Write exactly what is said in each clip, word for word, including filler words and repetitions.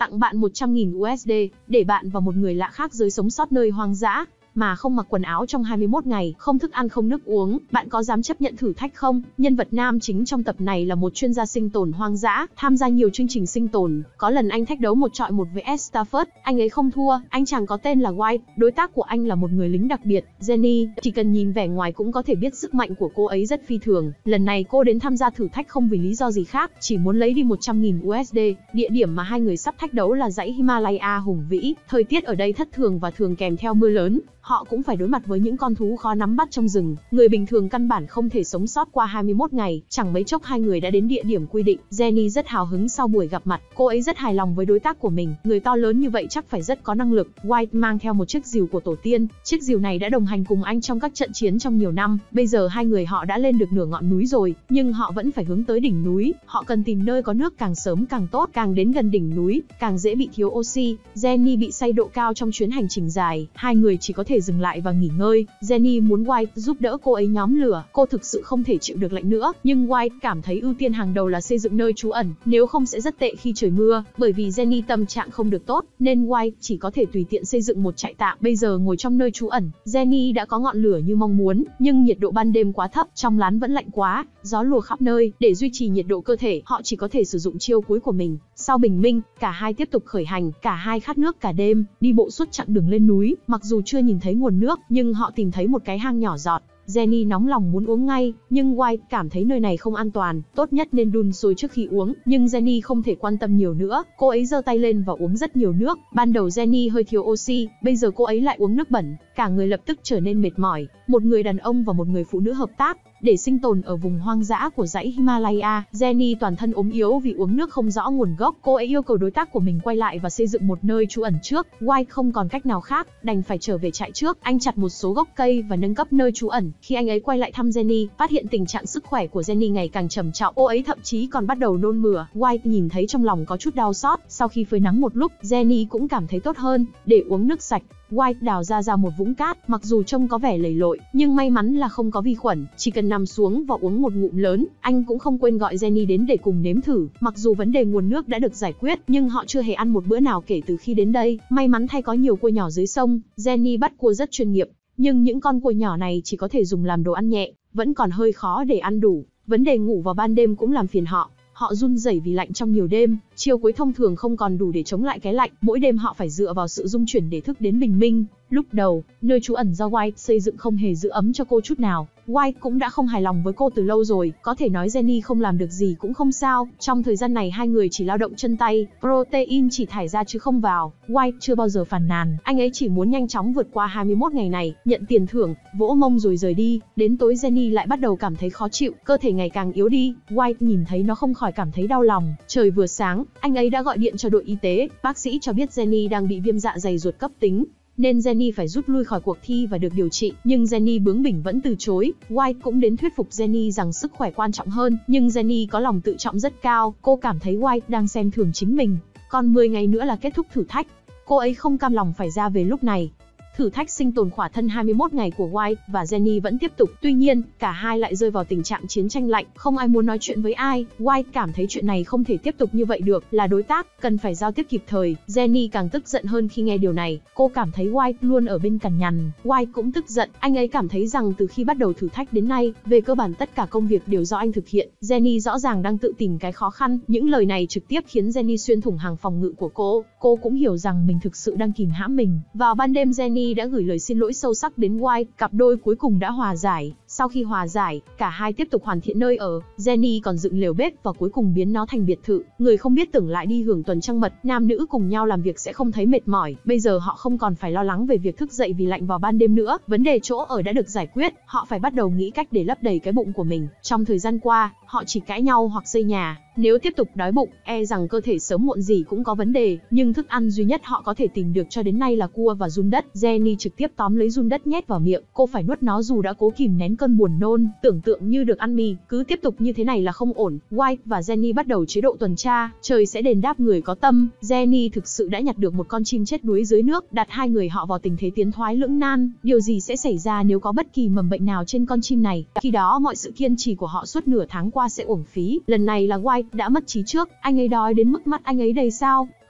tặng bạn một trăm nghìn u ét đê, để bạn và một người lạ khác giới sống sót nơi hoang dã, mà không mặc quần áo trong hai mươi mốt ngày, không thức ăn không nước uống, bạn có dám chấp nhận thử thách không? Nhân vật nam chính trong tập này là một chuyên gia sinh tồn hoang dã, tham gia nhiều chương trình sinh tồn. Có lần anh thách đấu một chọi một với Ed Stafford, anh ấy không thua. Anh chàng có tên là White, đối tác của anh là một người lính đặc biệt, Jenny. Chỉ cần nhìn vẻ ngoài cũng có thể biết sức mạnh của cô ấy rất phi thường. Lần này cô đến tham gia thử thách không vì lý do gì khác, chỉ muốn lấy đi một trăm nghìn u ét đê. Địa điểm mà hai người sắp thách đấu là dãy Himalaya hùng vĩ. Thời tiết ở đây thất thường và thường kèm theo mưa lớn. Họ cũng phải đối mặt với những con thú khó nắm bắt trong rừng. Người bình thường căn bản không thể sống sót qua hai mươi mốt ngày. Chẳng mấy chốc hai người đã đến địa điểm quy định. Jenny rất hào hứng sau buổi gặp mặt. Cô ấy rất hài lòng với đối tác của mình. Người to lớn như vậy chắc phải rất có năng lực. White mang theo một chiếc rìu của tổ tiên. Chiếc rìu này đã đồng hành cùng anh trong các trận chiến trong nhiều năm. Bây giờ hai người họ đã lên được nửa ngọn núi rồi, nhưng họ vẫn phải hướng tới đỉnh núi. Họ cần tìm nơi có nước càng sớm càng tốt. Càng đến gần đỉnh núi, càng dễ bị thiếu oxy. Jenny bị say độ cao trong chuyến hành trình dài. Hai người chỉ có thể dừng lại và nghỉ ngơi. Jenny muốn White giúp đỡ cô ấy nhóm lửa. Cô thực sự không thể chịu được lạnh nữa, nhưng White cảm thấy ưu tiên hàng đầu là xây dựng nơi trú ẩn, nếu không sẽ rất tệ khi trời mưa. Bởi vì Jenny tâm trạng không được tốt, nên White chỉ có thể tùy tiện xây dựng một trại tạm. Bây giờ ngồi trong nơi trú ẩn, Jenny đã có ngọn lửa như mong muốn, nhưng nhiệt độ ban đêm quá thấp, trong lán vẫn lạnh quá, gió lùa khắp nơi. Để duy trì nhiệt độ cơ thể, họ chỉ có thể sử dụng chiêu cuối của mình. Sau bình minh, cả hai tiếp tục khởi hành. Cả hai khát nước cả đêm, đi bộ suốt chặng đường lên núi. Mặc dù chưa nhìn thấy nguồn nước, nhưng họ tìm thấy một cái hang nhỏ giọt. Jenny nóng lòng muốn uống ngay, nhưng White cảm thấy nơi này không an toàn, tốt nhất nên đun sôi trước khi uống. Nhưng Jenny không thể quan tâm nhiều nữa, cô ấy giơ tay lên và uống rất nhiều nước. Ban đầu Jenny hơi thiếu oxy, bây giờ cô ấy lại uống nước bẩn, cả người lập tức trở nên mệt mỏi. Một người đàn ông và một người phụ nữ hợp tác để sinh tồn ở vùng hoang dã của dãy Himalaya. Jenny toàn thân ốm yếu vì uống nước không rõ nguồn gốc. Cô ấy yêu cầu đối tác của mình quay lại và xây dựng một nơi trú ẩn trước. White không còn cách nào khác, đành phải trở về trại trước. Anh chặt một số gốc cây và nâng cấp nơi trú ẩn. Khi anh ấy quay lại thăm Jenny, phát hiện tình trạng sức khỏe của Jenny ngày càng trầm trọng. Cô ấy thậm chí còn bắt đầu nôn mửa. White nhìn thấy trong lòng có chút đau xót. Sau khi phơi nắng một lúc, Jenny cũng cảm thấy tốt hơn. Để uống nước sạch, White đào ra ra một vũng cát, mặc dù trông có vẻ lầy lội, nhưng may mắn là không có vi khuẩn. Chỉ cần nằm xuống và uống một ngụm lớn. Anh cũng không quên gọi Jenny đến để cùng nếm thử. Mặc dù vấn đề nguồn nước đã được giải quyết, nhưng họ chưa hề ăn một bữa nào kể từ khi đến đây. May mắn thay có nhiều cua nhỏ dưới sông. Jenny bắt cua rất chuyên nghiệp, nhưng những con cua nhỏ này chỉ có thể dùng làm đồ ăn nhẹ, vẫn còn hơi khó để ăn đủ. Vấn đề ngủ vào ban đêm cũng làm phiền họ. Họ run rẩy vì lạnh trong nhiều đêm, chiêu cuối thông thường không còn đủ để chống lại cái lạnh. Mỗi đêm họ phải dựa vào sự rung chuyển để thức đến bình minh. Lúc đầu, nơi trú ẩn do White xây dựng không hề giữ ấm cho cô chút nào. White cũng đã không hài lòng với cô từ lâu rồi, có thể nói Jenny không làm được gì cũng không sao. Trong thời gian này hai người chỉ lao động chân tay, protein chỉ thải ra chứ không vào. White chưa bao giờ phàn nàn, anh ấy chỉ muốn nhanh chóng vượt qua hai mươi mốt ngày này, nhận tiền thưởng, vỗ mông rồi rời đi. Đến tối Jenny lại bắt đầu cảm thấy khó chịu, cơ thể ngày càng yếu đi. White nhìn thấy nó không khỏi cảm thấy đau lòng. Trời vừa sáng, anh ấy đã gọi điện cho đội y tế. Bác sĩ cho biết Jenny đang bị viêm dạ dày ruột cấp tính, nên Jenny phải rút lui khỏi cuộc thi và được điều trị. Nhưng Jenny bướng bỉnh vẫn từ chối. White cũng đến thuyết phục Jenny rằng sức khỏe quan trọng hơn, nhưng Jenny có lòng tự trọng rất cao. Cô cảm thấy White đang xem thường chính mình. Còn mười ngày nữa là kết thúc thử thách. Cô ấy không cam lòng phải ra về lúc này. Thử thách sinh tồn khỏa thân hai mươi mốt ngày của White và Jenny vẫn tiếp tục. Tuy nhiên, cả hai lại rơi vào tình trạng chiến tranh lạnh, không ai muốn nói chuyện với ai. White cảm thấy chuyện này không thể tiếp tục như vậy được, là đối tác, cần phải giao tiếp kịp thời. Jenny càng tức giận hơn khi nghe điều này. Cô cảm thấy White luôn ở bên cằn nhằn. White cũng tức giận, anh ấy cảm thấy rằng từ khi bắt đầu thử thách đến nay, về cơ bản tất cả công việc đều do anh thực hiện. Jenny rõ ràng đang tự tìm cái khó khăn. Những lời này trực tiếp khiến Jenny xuyên thủng hàng phòng ngự của cô. Cô cũng hiểu rằng mình thực sự đang kìm hãm mình. Vào ban đêm Jenny đã gửi lời xin lỗi sâu sắc đến White, cặp đôi cuối cùng đã hòa giải. Sau khi hòa giải, cả hai tiếp tục hoàn thiện nơi ở. Jenny còn dựng lều bếp và cuối cùng biến nó thành biệt thự. Người không biết tưởng lại đi hưởng tuần trăng mật, nam nữ cùng nhau làm việc sẽ không thấy mệt mỏi. Bây giờ họ không còn phải lo lắng về việc thức dậy vì lạnh vào ban đêm nữa. Vấn đề chỗ ở đã được giải quyết, họ phải bắt đầu nghĩ cách để lấp đầy cái bụng của mình. Trong thời gian qua, họ chỉ cãi nhau hoặc xây nhà. Nếu tiếp tục đói bụng, e rằng cơ thể sớm muộn gì cũng có vấn đề. Nhưng thức ăn duy nhất họ có thể tìm được cho đến nay là cua và giun đất. Jenny trực tiếp tóm lấy giun đất nhét vào miệng. Cô phải nuốt nó dù đã cố kìm nén cơn buồn nôn, tưởng tượng như được ăn mì. Cứ tiếp tục như thế này là không ổn. White và Jenny bắt đầu chế độ tuần tra. Trời sẽ đền đáp người có tâm. Jenny thực sự đã nhặt được một con chim chết đuối dưới nước, đặt hai người họ vào tình thế tiến thoái lưỡng nan. Điều gì sẽ xảy ra nếu có bất kỳ mầm bệnh nào trên con chim này? Khi đó mọi sự kiên trì của họ suốt nửa tháng qua sẽ uổng phí. Lần này là White đã mất trí trước. Anh ấy đói đến mức mắt anh ấy đầy sao.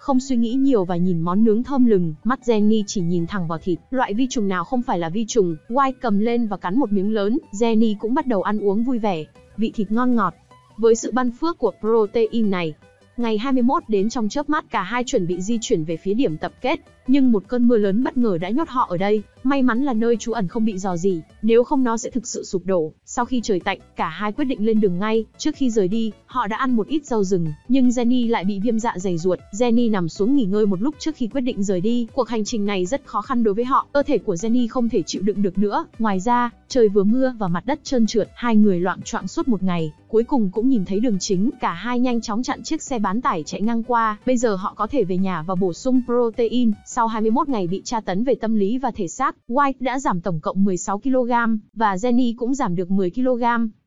Không suy nghĩ nhiều và nhìn món nướng thơm lừng, mắt Jenny chỉ nhìn thẳng vào thịt. Loại vi trùng nào không phải là vi trùng? White cầm lên và cắn một miếng lớn. Jenny cũng bắt đầu ăn uống vui vẻ. Vị thịt ngon ngọt. Với sự ban phước của protein này, ngày hai mươi mốt đến trong chớp mắt cả hai chuẩn bị di chuyển về phía điểm tập kết. Nhưng một cơn mưa lớn bất ngờ đã nhốt họ ở đây. May mắn là nơi trú ẩn không bị rò rỉ, nếu không nó sẽ thực sự sụp đổ. Sau khi trời tạnh, cả hai quyết định lên đường ngay. Trước khi rời đi, họ đã ăn một ít rau rừng, nhưng Jenny lại bị viêm dạ dày ruột. Jenny nằm xuống nghỉ ngơi một lúc trước khi quyết định rời đi. Cuộc hành trình này rất khó khăn đối với họ. Cơ thể của Jenny không thể chịu đựng được nữa. Ngoài ra, trời vừa mưa và mặt đất trơn trượt, hai người loạng choạng suốt một ngày. Cuối cùng cũng nhìn thấy đường chính. Cả hai nhanh chóng chặn chiếc xe bán tải chạy ngang qua. Bây giờ họ có thể về nhà và bổ sung protein. Sau hai mươi mốt ngày bị tra tấn về tâm lý và thể xác, White đã giảm tổng cộng mười sáu ki lô gam, và Jenny cũng giảm được mười ki lô gam.